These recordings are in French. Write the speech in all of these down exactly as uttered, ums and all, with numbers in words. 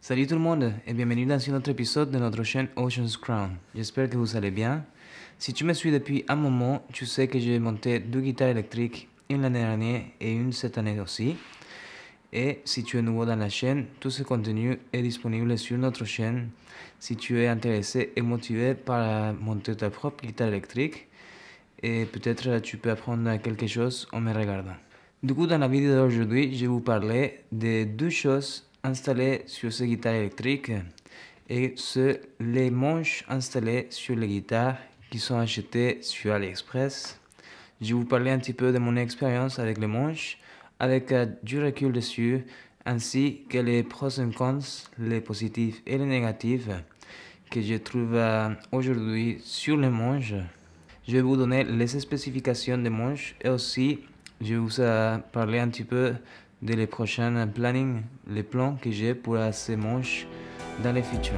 Salut tout le monde et bienvenue dans un autre épisode de notre chaîne Ocean's Crown. J'espère que vous allez bien. Si tu me suis depuis un moment, tu sais que j'ai monté deux guitares électriques, une l'année dernière et une cette année aussi. Et si tu es nouveau dans la chaîne, tout ce contenu est disponible sur notre chaîne. Si tu es intéressé et motivé par monter ta propre guitare électrique, et peut-être tu peux apprendre quelque chose en me regardant. Du coup, dans la vidéo d'aujourd'hui, je vais vous parler de deux choses installées sur ces guitares électriques et c'est les manches installées sur les guitares qui sont achetées sur AliExpress. Je vais vous parler un petit peu de mon expérience avec les manches, avec euh, du recul dessus, ainsi que les pros et cons, les positifs et les négatifs que je trouve euh, aujourd'hui sur les manches. Je vais vous donner les spécifications des manches et aussi je vais vous euh, parler un petit peu de les prochains plannings, les plans que j'ai pour euh, ces manches dans les futurs.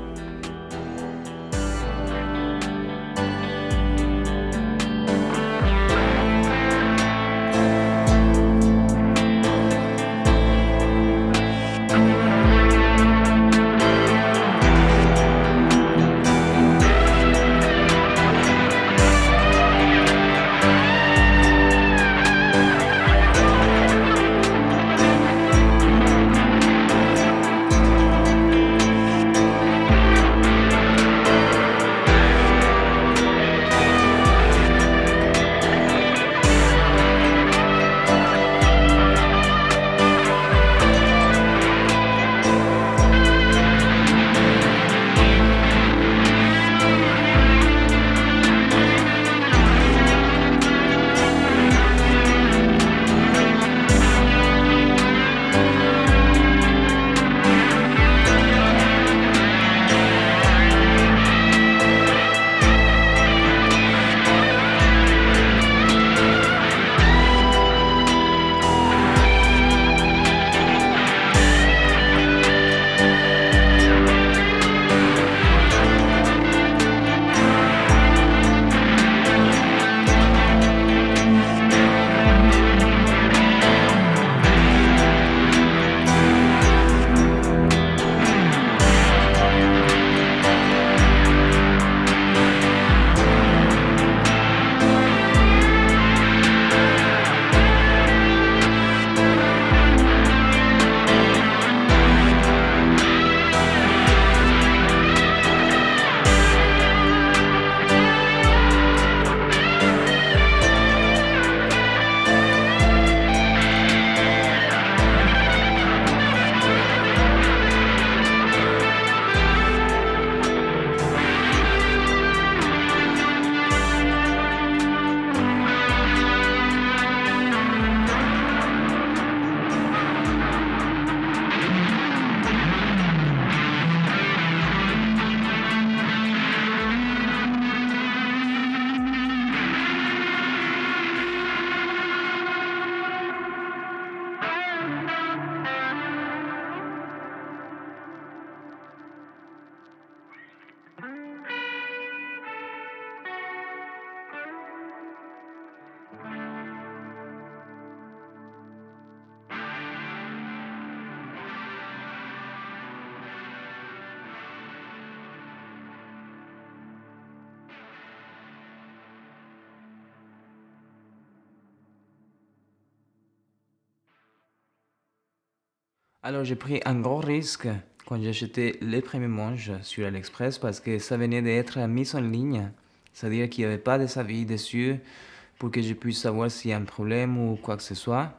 Alors j'ai pris un gros risque quand j'ai acheté les premiers manches sur AliExpress parce que ça venait d'être mis en ligne, c'est-à-dire qu'il n'y avait pas de avis dessus pour que je puisse savoir s'il y a un problème ou quoi que ce soit.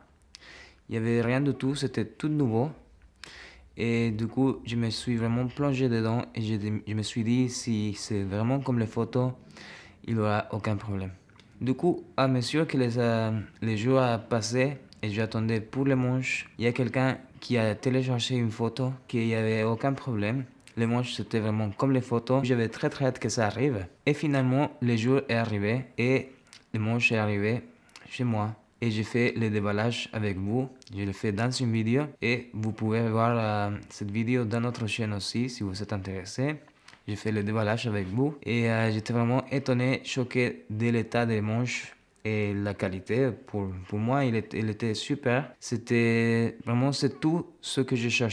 Il n'y avait rien du tout, c'était tout nouveau. Et du coup, je me suis vraiment plongé dedans et je, je me suis dit si c'est vraiment comme les photos, il n'y aura aucun problème. Du coup, à mesure que les, euh, les jours a passé et j'attendais pour les manches, il y a quelqu'un qui a téléchargé une photo qu'il n'y avait aucun problème. Les manches c'était vraiment comme les photos. J'avais très très hâte que ça arrive. Et finalement, le jour est arrivé et les manches est arrivé chez moi. Et j'ai fait le déballage avec vous. Je l'ai fait dans une vidéo et vous pouvez voir euh, cette vidéo dans notre chaîne aussi si vous êtes intéressé. J'ai fait le déballage avec vous et euh, j'étais vraiment étonné, choqué de l'état des manches et la qualité. Pour, pour moi, il était, il était super. C'était vraiment c'est tout ce que je cherchais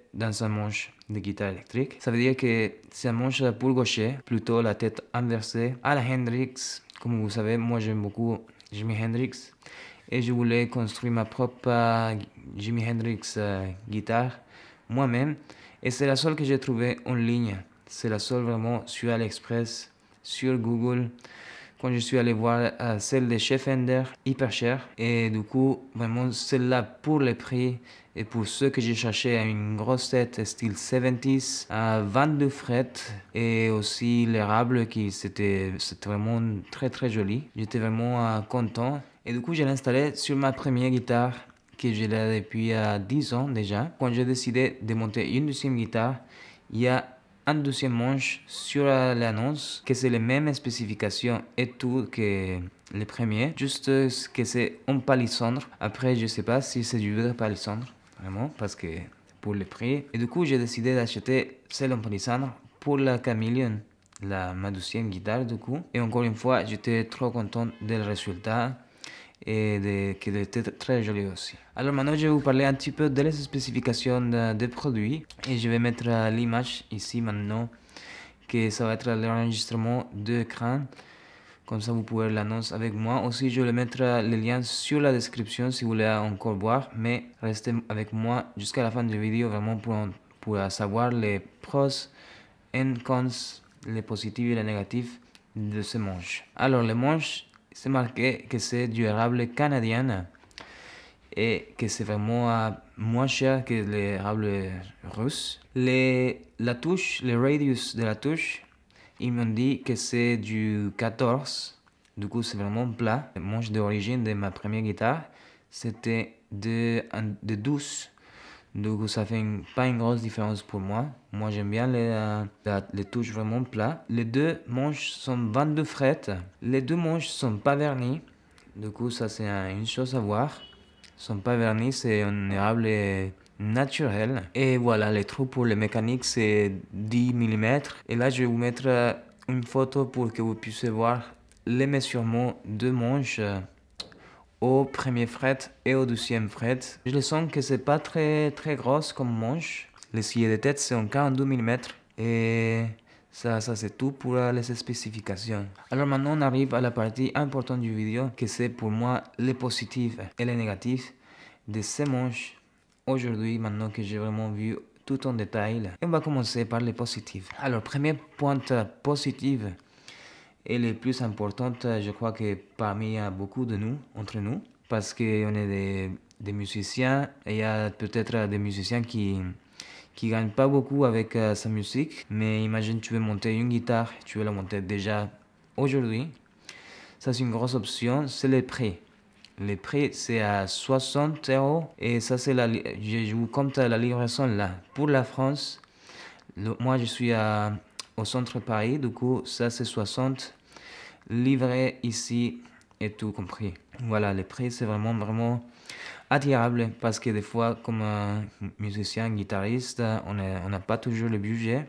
dans un manche de guitare électrique. Ça veut dire que c'est un manche pour gaucher, plutôt la tête inversée à la Hendrix. Comme vous savez, moi j'aime beaucoup Jimi Hendrix et je voulais construire ma propre euh, Jimi Hendrix euh, guitare moi-même. Et c'est la seule que j'ai trouvée en ligne. C'est la seule vraiment sur AliExpress, sur Google. Quand je suis allé voir euh, celle de chez Fender, hyper chère. Et du coup, vraiment celle-là pour les prix et pour ceux que j'ai cherché à une grosse tête style soixante-dix, à vingt-deux frettes et aussi l'érable qui c'était vraiment très très joli. J'étais vraiment euh, content. Et du coup, je l'ai installé sur ma première guitare que j'ai là depuis euh, dix ans déjà. Quand j'ai décidé de monter une deuxième guitare, il y a un deuxième manche sur euh, l'annonce, que c'est les mêmes spécifications et tout que les premiers, juste que c'est en palissandre. Après, je sais pas si c'est du vrai palissandre, vraiment, parce que pour le prix. Et du coup, j'ai décidé d'acheter celle en palissandre pour la Chameleon, la, ma deuxième guitare du coup. Et encore une fois, j'étais trop content du résultat et de, qu'il était très joli aussi. Alors maintenant, je vais vous parler un petit peu des spécifications de, des produits et je vais mettre l'image ici maintenant, que ça va être l'enregistrement de l'écran. Comme ça, vous pouvez l'annoncer avec moi. Aussi, je vais mettre les liens sur la description si vous voulez encore voir, mais restez avec moi jusqu'à la fin de la vidéo vraiment pour, pour savoir les pros et cons, les positifs et les négatifs de ce manche. Alors, les manches, c'est marqué que c'est du érable canadien et que c'est vraiment euh, moins cher que l'érable russe. Les, la touche, le radius de la touche, ils m'ont dit que c'est du quatorze. Du coup, c'est vraiment plat. Le manche d'origine de ma première guitare, c'était de, de douze. Du coup, ça fait une, pas une grosse différence pour moi. Moi, j'aime bien les, euh, les touches vraiment plats. Les deux manches sont vingt-deux frettes. Les deux manches sont pas vernies. Du coup, ça, c'est une chose à voir. Ils sont pas vernis, c'est un érable naturel. Et voilà, les trous pour les mécaniques, c'est dix millimètres. Et là, je vais vous mettre une photo pour que vous puissiez voir les mesurements de manches au premier fret et au deuxième fret. Je le sens que c'est pas très très grosse comme manche. Les sillets de tête c'est en quarante-deux millimètres et ça, ça c'est tout pour les spécifications. Alors maintenant on arrive à la partie importante du vidéo, que c'est pour moi les positifs et les négatifs de ces manches aujourd'hui, maintenant que j'ai vraiment vu tout en détail. Et on va commencer par les positifs. Alors premier point positif et les plus importantes, je crois que parmi beaucoup de nous, entre nous, parce qu'on est des, des musiciens, et il y a peut-être des musiciens qui qui gagnent pas beaucoup avec euh, sa musique, mais imagine tu veux monter une guitare, tu veux la monter déjà aujourd'hui, ça c'est une grosse option, c'est les prix. Les prix c'est à soixante euros et ça c'est la, je vous compte la livraison là. Pour la France, le, moi je suis à au centre de Paris, du coup ça c'est soixante, livré ici et tout compris. Voilà, les prix c'est vraiment vraiment attirable parce que des fois comme un musicien, guitariste, on n'a on pas toujours le budget.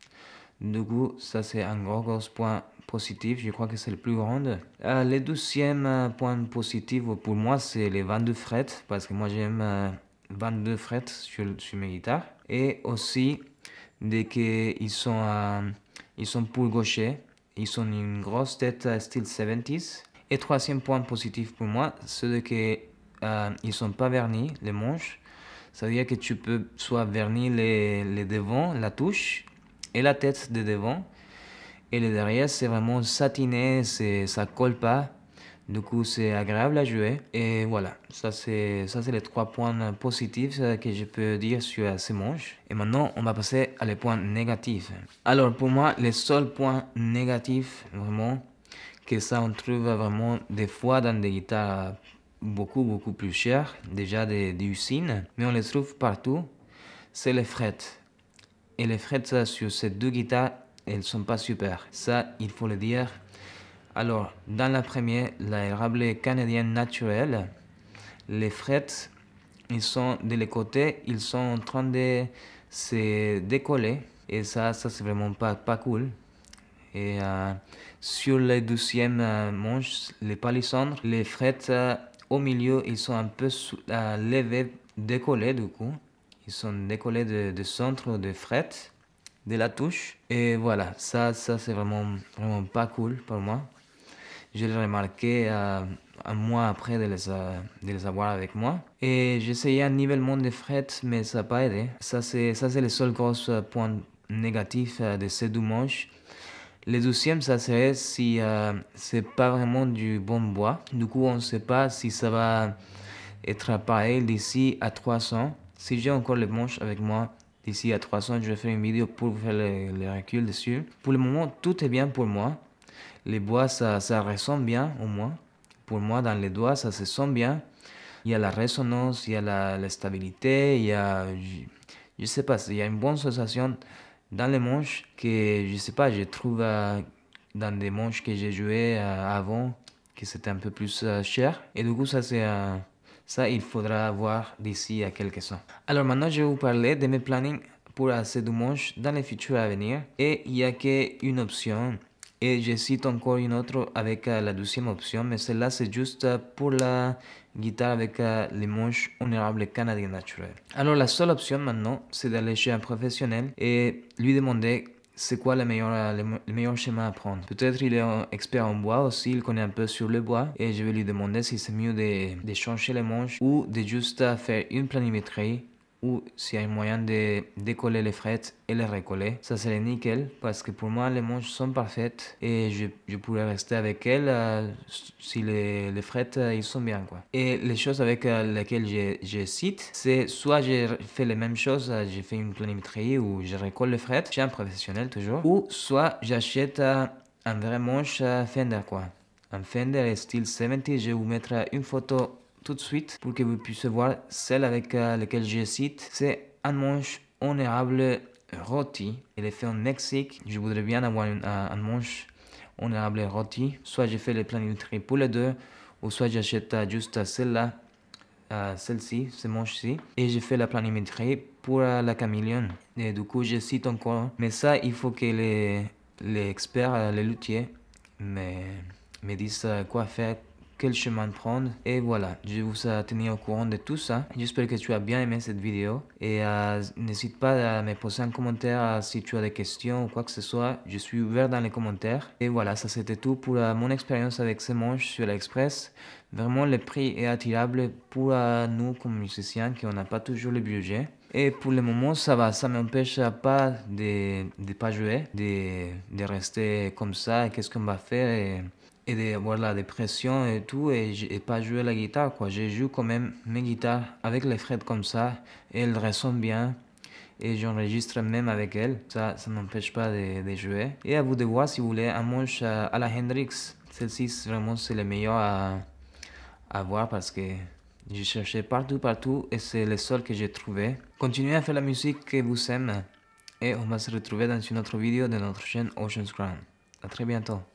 Du coup ça c'est un gros gros point positif, je crois que c'est le plus grand. Euh, le deuxième point positif pour moi c'est les vingt-deux frettes parce que moi j'aime euh, vingt-deux frettes sur, sur mes guitares et aussi dès qu'ils sont euh, ils sont pour gaucher, ils sont une grosse tête style soixante-dix. Et troisième point positif pour moi, c'est que euh, ils sont pas vernis les manches. Ça veut dire que tu peux soit vernir les, les devants, la touche et la tête de devant, et le derrière c'est vraiment satiné, c'est ça colle pas. Du coup, c'est agréable à jouer. Et voilà, ça c'est ça c'est les trois points positifs que je peux dire sur ces manches. Et maintenant, on va passer à les points négatifs. Alors pour moi, les seuls points négatifs, vraiment, que ça on trouve vraiment des fois dans des guitares beaucoup beaucoup plus chères, déjà des, des usines, mais on les trouve partout, c'est les frettes. Et les frettes sur ces deux guitares, elles sont pas super. Ça, il faut le dire. Alors, dans la première, l'érable canadien naturel, les frettes, ils sont de les côtés, ils sont en train de se décoller. Et ça, ça c'est vraiment pas, pas cool. Et euh, sur les deuxième euh, manches, les palissandres, les frettes euh, au milieu, ils sont un peu euh, levés, décollés du coup. ils sont décollés de, de centre de fret de la touche. Et voilà, ça, ça c'est vraiment, vraiment pas cool pour moi. Je l'ai remarqué euh, un mois après de les, euh, de les avoir avec moi. Et j'ai essayé un nivellement de fret, mais ça n'a pas aidé. Ça, c'est le seul gros point négatif euh, de ces deux manches. Le deuxième, ça serait si euh, c'est pas vraiment du bon bois. Du coup, on ne sait pas si ça va être pareil d'ici à trois cents. Si j'ai encore les manches avec moi d'ici à trois cents, je vais faire une vidéo pour vous faire le, le recul dessus. Pour le moment, tout est bien pour moi. Les bois, ça, ça ressemble bien au moins. Pour moi, dans les doigts, ça se sent bien. Il y a la résonance, il y a la, la stabilité, il y a, je, je sais pas, il y a une bonne sensation dans les manches que, je sais pas, je trouve euh, dans des manches que j'ai joué euh, avant, que c'était un peu plus euh, cher. Et du coup, ça, c'est euh, ça, il faudra voir d'ici à quelques ans. Alors maintenant, je vais vous parler de mes plannings pour euh, ces deux manches dans les futurs à venir. Et il n'y a qu'une option. Et je cite encore une autre avec euh, la deuxième option, mais celle-là c'est juste euh, pour la guitare avec euh, les manches honorables canadiennes naturelles. Alors la seule option maintenant, c'est d'aller chez un professionnel et lui demander c'est quoi le meilleur, euh, le, le meilleur chemin à prendre. Peut-être il est un expert en bois aussi, il connaît un peu sur le bois et je vais lui demander si c'est mieux de, de changer les manches ou de juste euh, faire une planimétrie, ou s'il y a un moyen de décoller les frettes et les recoller. Ça serait nickel parce que pour moi les manches sont parfaites et je, je pourrais rester avec elles euh, si les, les frettes euh, ils sont bien quoi. Et les choses avec euh, lesquelles je, je cite, c'est soit j'ai fait les mêmes choses, euh, j'ai fait une planimétrie ou je recolle les frettes chez un professionnel toujours, ou soit j'achète euh, un vrai manche euh, Fender quoi. Un Fender style soixante-dix, je vais vous mettre une photo tout de suite pour que vous puissiez voir celle avec euh, laquelle je cite. C'est un manche honorable rôti. Il est fait en Mexique. Je voudrais bien avoir une, un, un manche honorable rôti. Soit j'ai fait les planimétries pour les deux, ou soit j'achète euh, juste celle-là, euh, celle-ci, ce manche-ci. Et j'ai fait la planimétrie pour euh, la caméléon. Et du coup, je cite encore. Mais ça, il faut que les, les experts, euh, les luthiers, me, me disent euh, quoi faire, quel chemin prendre. Et voilà, je vous ai tenu au courant de tout ça. J'espère que tu as bien aimé cette vidéo. Et euh, n'hésite pas à me poser un commentaire euh, si tu as des questions ou quoi que ce soit. Je suis ouvert dans les commentaires. Et voilà, ça c'était tout pour euh, mon expérience avec ces manches sur l'Express. Vraiment, le prix est attirable pour euh, nous comme musiciens qui n'a pas toujours le budget. Et pour le moment, ça va, ça m'empêche pas de ne pas jouer, de, de rester comme ça. Qu'est-ce qu'on va faire et, et de avoir la dépression et tout, et, et pas jouer la guitare, quoi. Je joue quand même mes guitares avec les frettes comme ça, et elles résonnent bien, et j'enregistre même avec elles. Ça, ça m'empêche pas de, de jouer. Et à vous de voir si vous voulez un manche à, à la Hendrix. Celle-ci, vraiment, c'est le meilleur à, à voir parce que j'ai cherché partout, partout, et c'est le seul que j'ai trouvé. Continuez à faire la musique que vous aimez, et on va se retrouver dans une autre vidéo de notre chaîne Ocean's Crown. À très bientôt.